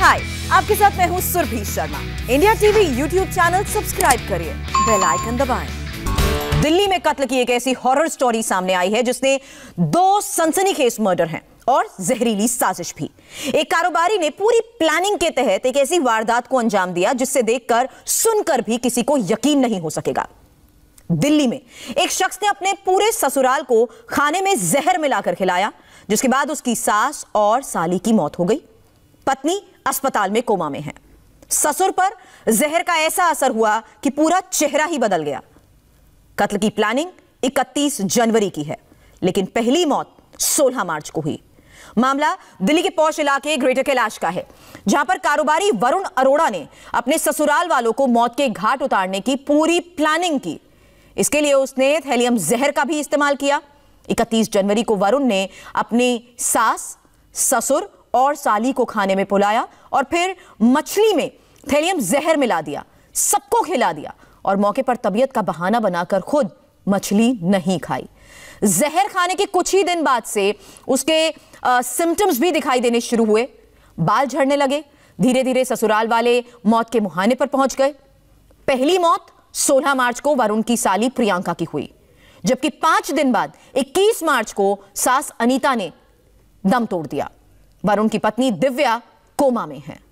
हाय, आपके साथ मैं हूं Surbhi Sharma. India TV YouTube channel subscribe करिए, बेल आइकन दबाएं। दिल्ली में कत्ल की एक ऐसी हॉरर स्टोरी सामने आई है जिसने 2 सनसनीखेज मर्डर हैं और जहरीली साजिश भी। एक कारोबारी ने पूरी प्लानिंग के तहत एक ऐसी वारदात को अंजाम दिया जिससे देखकर सुनकर भी किसी को यकीन नहीं हो सकेगा। दिल्ली में एक शख्स ने अपने पूरे ससुराल को खाने में जहर मिलाकर खिलाया, जिसके बाद उसकी सास और साली की मौत हो गई। पत्नी अस्पताल में कोमा में है। ससुर पर जहर का ऐसा असर हुआ कि पूरा चेहरा ही बदल गया। कत्ल की प्लानिंग 31 जनवरी की है, लेकिन पहली मौत 16 मार्च को हुई। मामला दिल्ली के पौष इलाके ग्रेटर कैलाश का है, जहां पर कारोबारी वरुण अरोड़ा ने अपने ससुराल वालों को मौत के घाट उतारने की पूरी प्लानिंग की। इसके लिए उसने थैलियम जहर का भी इस्तेमाल किया। 31 जनवरी को वरुण ने अपनी सास, ससुर और साली को खाने में पुलाया और फिर मछली में थैलियम जहर मिला दिया, सबको खिला दिया और मौके पर तबीयत का बहाना बनाकर खुद मछली नहीं खाई। जहर खाने के कुछ ही दिन बाद से उसके सिम्टम्स भी दिखाई देने शुरू हुए। बाल झड़ने लगे। धीरे धीरे ससुराल वाले मौत के मुहाने पर पहुंच गए। पहली मौत 16 मार्च को वरुण की साली प्रियंका की हुई, जबकि 5 दिन बाद 21 मार्च को सास अनीता ने दम तोड़ दिया। वरुण की पत्नी दिव्या कोमा में है।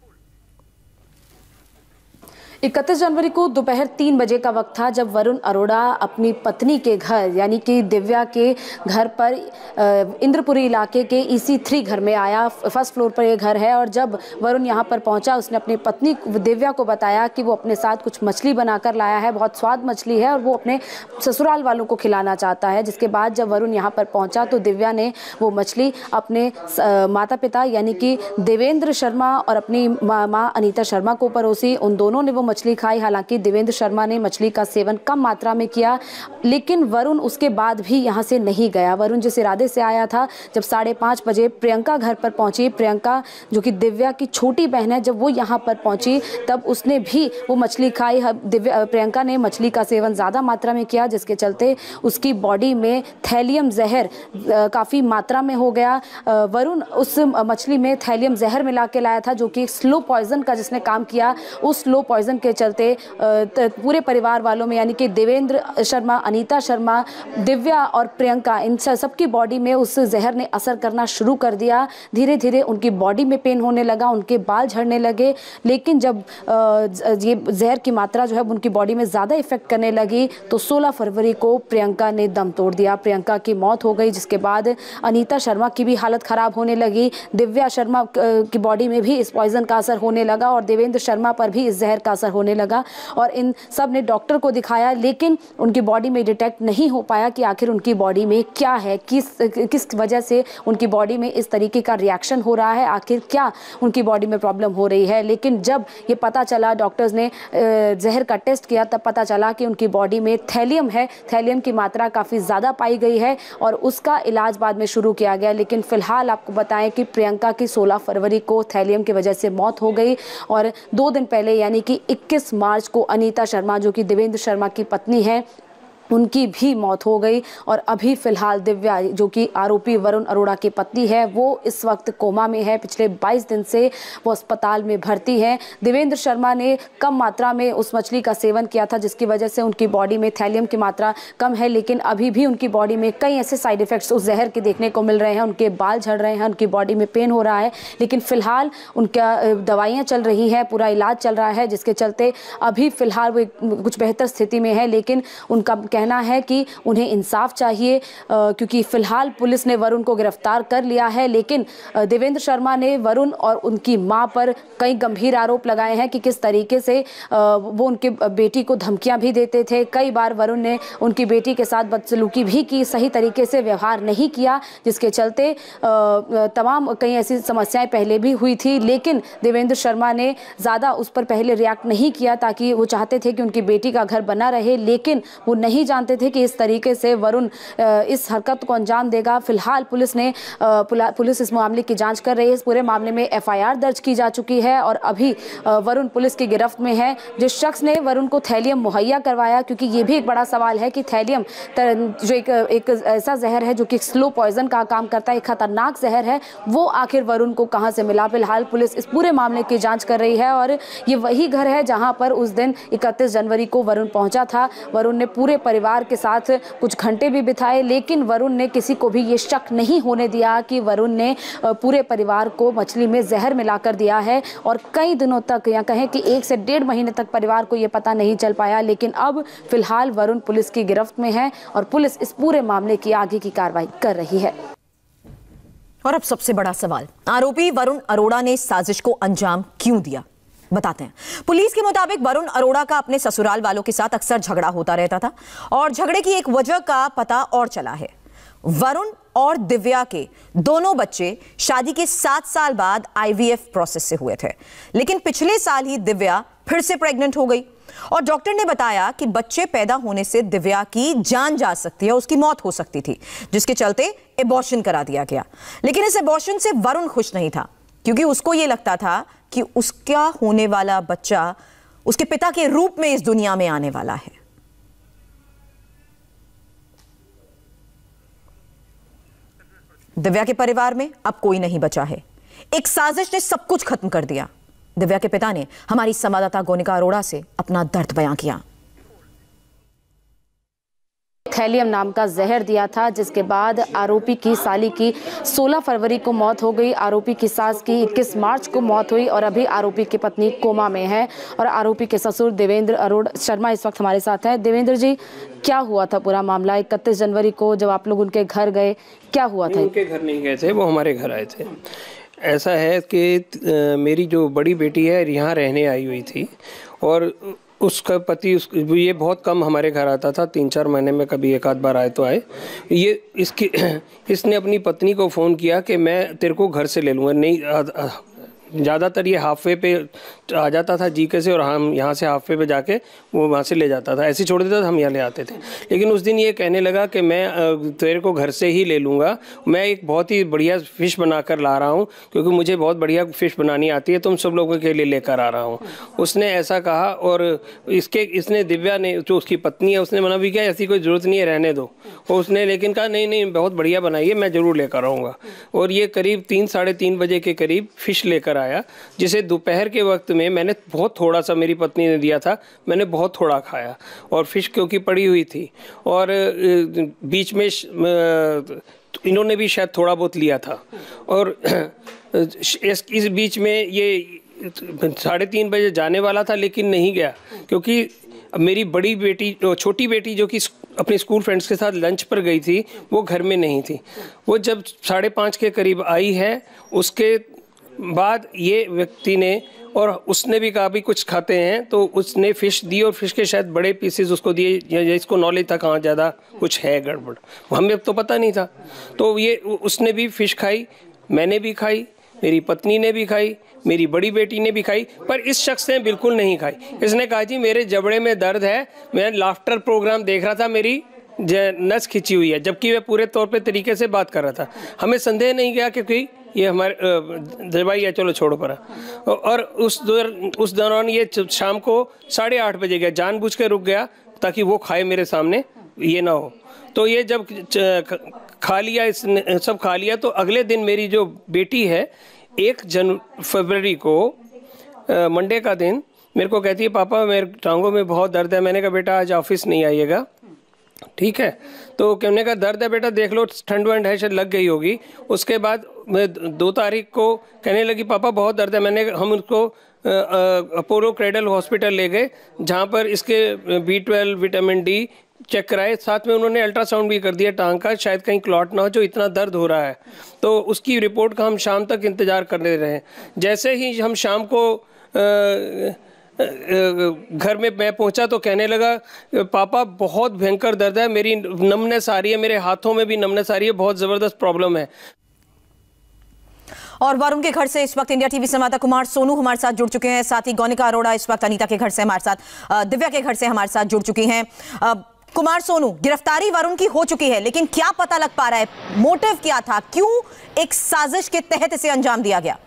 31 जनवरी को दोपहर 3 बजे का वक्त था जब वरुण अरोड़ा अपनी पत्नी के घर यानी कि दिव्या के घर पर इंद्रपुरी इलाके के EC3 घर में आया। फर्स्ट फ्लोर पर यह घर है और जब वरुण यहां पर पहुंचा उसने अपनी पत्नी दिव्या को बताया कि वो अपने साथ कुछ मछली बनाकर लाया है, बहुत स्वाद मछली है और वो अपने ससुराल वालों को खिलाना चाहता है। जिसके बाद जब वरुण यहाँ पर पहुँचा तो दिव्या ने वो मछली अपने माता पिता यानी कि देवेंद्र शर्मा और अपनी माँ अनीता शर्मा को परोसी। उन दोनों ने वो मछली खाई। हालांकि देवेंद्र शर्मा ने मछली का सेवन कम मात्रा में किया, लेकिन वरुण उसके बाद भी यहां से नहीं गया। वरुण जिस इरादे से आया था, जब 5:30 बजे प्रियंका घर पर पहुंची, प्रियंका जो कि दिव्या की छोटी बहन है, जब वो यहां पर पहुंची तब उसने भी वो मछली खाई। प्रियंका ने मछली का सेवन ज़्यादा मात्रा में किया, जिसके चलते उसकी बॉडी में थैलियम जहर काफ़ी मात्रा में हो गया। वरुण उस मछली में थैलियम जहर मिला के लाया था, जो कि स्लो पॉइजन का जिसने काम किया। उस स्लो पॉइजन के चलते पूरे परिवार वालों में यानी कि देवेंद्र शर्मा, अनीता शर्मा, दिव्या और प्रियंका, इन सबकी बॉडी में उस जहर ने असर करना शुरू कर दिया। धीरे धीरे उनकी बॉडी में पेन होने लगा, उनके बाल झड़ने लगे। लेकिन जब ये जहर की मात्रा जो है उनकी बॉडी में ज़्यादा इफेक्ट करने लगी तो 16 फरवरी को प्रियंका ने दम तोड़ दिया। प्रियंका की मौत हो गई, जिसके बाद अनीता शर्मा की भी हालत ख़राब होने लगी। दिव्या शर्मा की बॉडी में भी इस पॉइजन का असर होने लगा और देवेंद्र शर्मा पर भी इस जहर का असर होने लगा और इन सब ने डॉक्टर को दिखाया, लेकिन उनकी बॉडी में डिटेक्ट नहीं हो पाया कि आखिर उनकी बॉडी में क्या है, किस वजह से उनकी बॉडी में इस तरीके का रिएक्शन हो रहा है, आखिर क्या उनकी बॉडी में प्रॉब्लम हो रही है। लेकिन जब ये पता चला, डॉक्टर्स ने जहर का टेस्ट किया, तब पता चला कि उनकी बॉडी में थैलियम है। थैलियम की मात्रा काफ़ी ज़्यादा पाई गई है और उसका इलाज बाद में शुरू किया गया। लेकिन फिलहाल आपको बताएं कि प्रियंका की 16 फरवरी को थैलियम की वजह से मौत हो गई और 2 दिन पहले यानी कि 21 मार्च को अनीता शर्मा जो कि देवेंद्र शर्मा की पत्नी है, उनकी भी मौत हो गई। और अभी फिलहाल दिव्या जो कि आरोपी वरुण अरोड़ा की पत्नी है, वो इस वक्त कोमा में है। पिछले 22 दिन से वो अस्पताल में भर्ती है। देवेंद्र शर्मा ने कम मात्रा में उस मछली का सेवन किया था, जिसकी वजह से उनकी बॉडी में थैलियम की मात्रा कम है, लेकिन अभी भी उनकी बॉडी में कई ऐसे साइड इफ़ेक्ट्स उस जहर के देखने को मिल रहे हैं। उनके बाल झड़ रहे हैं, उनकी बॉडी में पेन हो रहा है, लेकिन फ़िलहाल उनका दवाइयाँ चल रही हैं, पूरा इलाज चल रहा है, जिसके चलते अभी फ़िलहाल वो कुछ बेहतर स्थिति में है। लेकिन उनका कहना है कि उन्हें इंसाफ चाहिए, क्योंकि फिलहाल पुलिस ने वरुण को गिरफ्तार कर लिया है। लेकिन देवेंद्र शर्मा ने वरुण और उनकी मां पर कई गंभीर आरोप लगाए हैं कि किस तरीके से वो उनके बेटी को धमकियां भी देते थे। कई बार वरुण ने उनकी बेटी के साथ बदसलूकी भी की, सही तरीके से व्यवहार नहीं किया, जिसके चलते तमाम कई ऐसी समस्याएं पहले भी हुई थी। लेकिन देवेंद्र शर्मा ने ज़्यादा उस पर पहले रिएक्ट नहीं किया, ताकि वो चाहते थे कि उनकी बेटी का घर बना रहे, लेकिन वो नहीं जानते थे कि इस तरीके से वरुण इस हरकत को अंजाम देगा। फिलहाल पुलिस इस मामले की जांच कर रही है। इस पूरे मामले में एफआईआर दर्ज की जा चुकी है और अभी वरुण पुलिस की गिरफ्त में है। जिस शख्स ने वरुण को थैलियम मुहैया करवाया, क्योंकि ये भी एक बड़ा सवाल है कि थैलियम जो एक ऐसा जहर है जो कि स्लो पॉइजन का काम करता है, एक खतरनाक जहर है, वो आखिर वरुण को कहां से मिला। फिलहाल पुलिस इस पूरे मामले की जांच कर रही है और ये वही घर है जहां पर उस दिन 31 जनवरी को वरुण पहुंचा था। वरुण ने पूरे परिवार के साथ कुछ घंटे भी बिताए, लेकिन वरुण ने किसी को भी ये शक नहीं होने दिया कि वरुण ने पूरे परिवार को मछली में जहर मिलाकर दिया है। और कई दिनों तक, या कहें कि 1 से 1.5 महीने तक परिवार को यह पता नहीं चल पाया, लेकिन अब फिलहाल वरुण पुलिस की गिरफ्त में है और पुलिस इस पूरे मामले की आगे की कार्रवाई कर रही है। और अब सबसे बड़ा सवाल, आरोपी वरुण अरोड़ा ने साजिश को अंजाम क्यों दिया? बताते हैं। पुलिस के मुताबिक वरुण अरोड़ा का अपने ससुराल वालों के साथ अक्सर झगड़ा होता रहता था और झगड़े की एक वजह का पता और चला है। वरुण और दिव्या के दोनों बच्चे शादी के 7 साल बाद IVF प्रोसेस से हुए थे, लेकिन पिछले साल ही दिव्या फिर से प्रेग्नेंट हो गई और डॉक्टर ने बताया कि बच्चे पैदा होने से दिव्या की जान जा सकती है, उसकी मौत हो सकती थी, जिसके चलते एबॉर्शन करा दिया गया। लेकिन इस एबॉर्शन से वरुण खुश नहीं था, क्योंकि उसको यह लगता था कि उसका होने वाला बच्चा उसके पिता के रूप में इस दुनिया में आने वाला है। दिव्या के परिवार में अब कोई नहीं बचा है। एक साजिश ने सब कुछ खत्म कर दिया। दिव्या के पिता ने हमारी संवाददाता गोनिका अरोड़ा से अपना दर्द बयां किया। थैलियम नाम का जहर दिया था, जिसके बाद आरोपी की साली की 16 फरवरी को मौत हो गई। आरोपी की सास की 21 मार्च को मौत हुई और अभी आरोपी की पत्नी कोमा में है। और आरोपी के ससुर देवेंद्र अरोड़ा शर्मा इस वक्त हमारे साथ हैं। देवेंद्र जी, क्या हुआ था पूरा मामला? 31 जनवरी को जब आप लोग उनके घर गए, क्या हुआ था? उनके घर नहीं गए थे, वो हमारे घर आए थे। ऐसा है कि मेरी जो बड़ी बेटी है यहाँ रहने आई हुई थी और उसका पति ये बहुत कम हमारे घर आता था, 3-4 महीने में कभी 1 आध बार आए तो आए। इसने अपनी पत्नी को फ़ोन किया कि मैं तेरे को घर से ले लूँगा। नहीं, ज़्यादातर ये हाफवे पे आ जाता था जीके से और हम यहाँ से हाफवे पे जाके वो वहाँ से ले जाता था, ऐसे छोड़ देता था, हम यहाँ ले आते थे। लेकिन उस दिन ये कहने लगा कि मैं तेरे को घर से ही ले लूँगा, मैं एक बहुत ही बढ़िया फ़िश बना कर ला रहा हूँ, क्योंकि मुझे बहुत बढ़िया फ़िश बनानी आती है, तुम सब लोगों के लिए लेकर आ रहा हूँ। उसने ऐसा कहा और इसने दिव्या ने, जो उसकी पत्नी है, उसने मना भी किया, ऐसी कोई ज़रूरत नहीं है, रहने दो। और उसने लेकिन कहा नहीं बहुत बढ़िया बनाइए, मैं ज़रूर लेकर आऊँगा। और ये करीब 3-3:30 बजे के करीब फ़िश लेकर आया, जिसे दोपहर के वक्त में मैंने बहुत थोड़ा सा, मेरी पत्नी ने दिया था, मैंने बहुत थोड़ा खाया। और फिश क्योंकि पड़ी हुई थी और बीच में इन्होंने भी शायद थोड़ा बहुत लिया था। और इस बीच में ये 3:30 बजे जाने वाला था, लेकिन नहीं गया, क्योंकि मेरी बड़ी बेटी, छोटी बेटी जो कि अपने स्कूल फ्रेंड्स के साथ लंच पर गई थी, वो घर में नहीं थी। वो जब 5:30 के करीब आई है, उसके बाद ये व्यक्ति ने, और उसने भी कहा भी कुछ खाते हैं, तो उसने फ़िश दी और फिश के शायद बड़े पीसेस उसको दिए। इसको नॉलेज था कहाँ ज़्यादा कुछ है गड़बड़, हमें तो पता नहीं था। तो ये उसने भी फ़िश खाई, मैंने भी खाई, मेरी पत्नी ने भी खाई, मेरी बड़ी बेटी ने भी खाई, पर इस शख्स ने बिल्कुल नहीं खाई। इसने कहा जी मेरे जबड़े में दर्द है, मैं लाफ्टर प्रोग्राम देख रहा था, मेरी नस खिंची हुई है, जबकि मैं पूरे तौर पे तरीके से बात कर रहा था। हमें संदेह नहीं गया क्योंकि ये हमारे दवाई है, चलो छोड़ो परा। और उस दौरान ये शाम को 8:30 बजे गया, जानबूझ के रुक गया ताकि वो खाए मेरे सामने, ये ना हो। तो ये जब खा लिया, इसने सब खा लिया, तो अगले दिन मेरी जो बेटी है 1 फरवरी को, मंडे का दिन, मेरे को कहती है पापा मेरे टांगों में बहुत दर्द है। मैंने कहा बेटा आज ऑफिस नहीं आइएगा, ठीक है। तो कहने का दर्द है बेटा, देख लो ठंड वंड है, शायद लग गई होगी। उसके बाद मैं 2 तारीख को कहने लगी पापा बहुत दर्द है। हम उसको अपोलो क्रेडल हॉस्पिटल ले गए, जहाँ पर इसके B12 विटामिन D चेक कराए, साथ में उन्होंने अल्ट्रासाउंड भी कर दिया टांग का, शायद कहीं क्लॉट ना हो जो इतना दर्द हो रहा है। तो उसकी रिपोर्ट का हम शाम तक इंतज़ार करने रहे। जैसे ही हम शाम को घर में मैं पहुंचा तो कहने लगा पापा बहुत भयंकर दर्द है, मेरी नमनेस आ रही है, मेरे हाथों में भी नमनेस आ रही है, बहुत ज़बरदस्त प्रॉब्लम है। और वरुण के घर से इस वक्त इंडिया टीवी संवाददाता कुमार सोनू हमारे साथ जुड़ चुके हैं, साथ ही गोनिका अरोड़ा इस वक्त अनीता के घर से हमारे साथ, दिव्या के घर से हमारे साथ जुड़ चुकी हैं। कुमार सोनू, गिरफ्तारी वरुण की हो चुकी है, लेकिन क्या पता लग पा रहा है, मोटिव क्या था, क्यों एक साजिश के तहत इसे अंजाम दिया गया?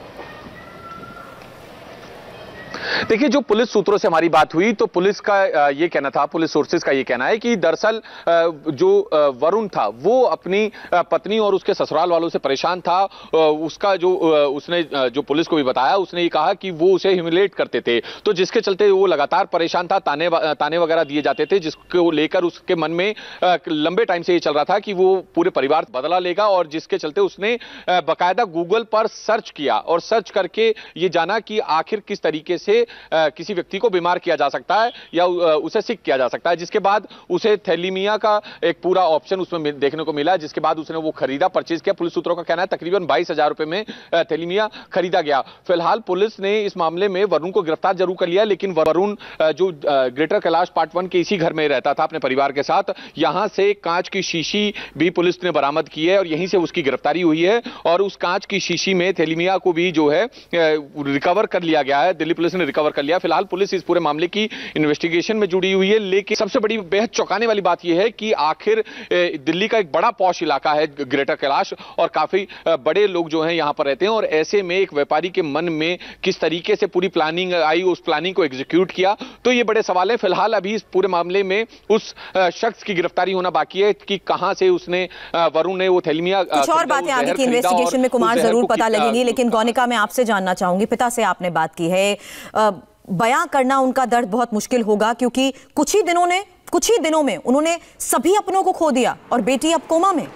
देखिए, जो पुलिस सूत्रों से हमारी बात हुई तो पुलिस का ये कहना था, पुलिस सोर्सेज का ये कहना है कि दरअसल जो वरुण था वो अपनी पत्नी और उसके ससुराल वालों से परेशान था। उसका जो उसने जो पुलिस को भी बताया, उसने ये कहा कि वो उसे ह्यूमिलेट करते थे, तो जिसके चलते वो लगातार परेशान था। ताने वगैरह दिए जाते थे, जिसको लेकर उसके मन में लंबे टाइम से ये चल रहा था कि वो पूरे परिवार बदला लेगा, और जिसके चलते उसने बाकायदा गूगल पर सर्च किया और सर्च करके ये जाना कि आखिर किस तरीके से किसी व्यक्ति को बीमार किया जा सकता है या उसे सिक किया जा सकता है। जिसके बाद उसे थैलीमिया का एक पूरा ऑप्शन उसमें देखने को मिला, जिसके बाद उसने वो खरीदा, परचेज किया। पुलिस सूत्रों का कहना है तकरीबन 22,000 रुपए में थैलीमिया खरीदा गया। फिलहाल पुलिस ने इस मामले में वरुण को गिरफ्तार जरूर कर लिया, लेकिन वरुण जो ग्रेटर कैलाश पार्ट 1 के इसी घर में रहता था अपने परिवार के साथ, यहां से कांच की शीशी भी पुलिस ने बरामद की है और यहीं से उसकी गिरफ्तारी हुई है। और उस कांच की शीशी में थैलीमिया को भी जो है रिकवर कर लिया गया है, दिल्ली पुलिस ने रिकवर कर लिया। फिलहाल पुलिस इस पूरे मामले की इन्वेस्टिगेशन में जुड़ी हुई है, लेकिन सबसे बड़ी बेहद चौंकाने वाली बात यह है कि आखिर दिल्ली का एक बड़ा पॉश इलाका है ग्रेटर कैलाश, और काफी बड़े लोग जो हैं यहां पर रहते हैं, और ऐसे में एक व्यापारी के मन में किस तरीके से पूरी प्लानिंग आई, उस प्लानिंग को एग्जीक्यूट किया, तो ये बड़े सवाल है। फिलहाल अभी इस पूरे मामले में उस शख्स की गिरफ्तारी होना बाकी है कि कहां से उसने वरुण ने वो थैलीमिया। कुछ और बातें आगे की इन्वेस्टिगेशन में कुमार जरूर पता लगेंगी, लेकिन गौनिका मैं आपसे जानना चाहूंगी, पिता से आपने बात की है, बयां करना उनका दर्द बहुत मुश्किल होगा, क्योंकि कुछ ही दिनों में उन्होंने सभी अपनों को खो दिया और बेटी अब कोमा में।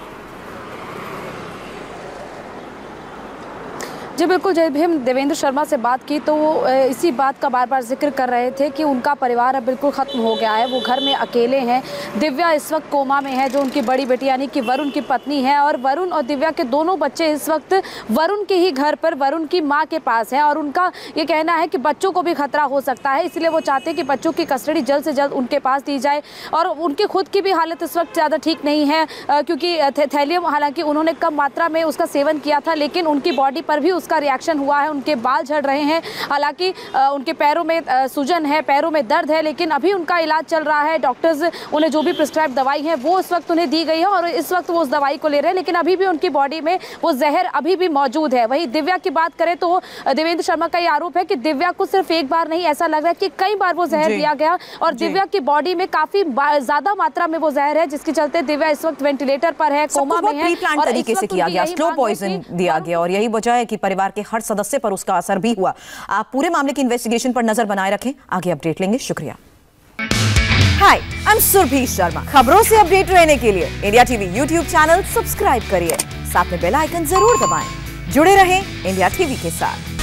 जी बिल्कुल, जब भी हम देवेंद्र शर्मा से बात की तो वो इसी बात का बार बार जिक्र कर रहे थे कि उनका परिवार अब बिल्कुल ख़त्म हो गया है, वो घर में अकेले हैं। दिव्या इस वक्त कोमा में है, जो उनकी बड़ी बेटी यानी कि वरुण की पत्नी है, और वरुण और दिव्या के दोनों बच्चे इस वक्त वरुण के ही घर पर वरुण की माँ के पास हैं, और उनका ये कहना है कि बच्चों को भी खतरा हो सकता है, इसलिए वो चाहते हैं कि बच्चों की कस्टडी जल्द से जल्द उनके पास दी जाए। और उनकी खुद की भी हालत इस वक्त ज़्यादा ठीक नहीं है, क्योंकि थैलियम हालांकि उन्होंने कम मात्रा में उसका सेवन किया था, लेकिन उनकी बॉडी पर भी उसका रिएक्शन हुआ है, उनके बाल झड़ रहे हैं, हालांकि उनके पैरों में सूजन है, पैरों में दर्द है, लेकिन अभी उनका इलाज चल रहा है। डॉक्टर्स उन्हें जो भी प्रिस्क्राइब दवाई है वो इस वक्त उन्हें दी गई है, और इस वक्त वो उस दवाई को ले रहे हैं, लेकिन अभी भी उनकी बॉडी में वो जहर अभी भी मौजूद है। वहीं दिव्या की बात करें तो देवेंद्र शर्मा का ये आरोप है कि दिव्या को सिर्फ एक बार नहीं, ऐसा लग रहा है कि कई बार वो जहर दिया गया, और दिव्या की बॉडी में काफी ज्यादा मात्रा में वो जहर है, जिसके चलते दिव्या इस वक्त वेंटिलेटर पर है, कोमा में है, और तरीके से किया गया, स्लो पॉइजन दिया गया, और यही वजह है कि परिवार के हर सदस्य पर उसका असर भी हुआ। आप पूरे मामले की इन्वेस्टिगेशन पर नजर बनाए रखें, आगे अपडेट लेंगे। शुक्रिया। Hi, I am Surbhi Sharma. खबरों से अपडेट रहने के लिए India TV YouTube channel subscribe करिए, साथ में बेल आइकन जरूर दबाएं। जुड़े रहें इंडिया टीवी के साथ।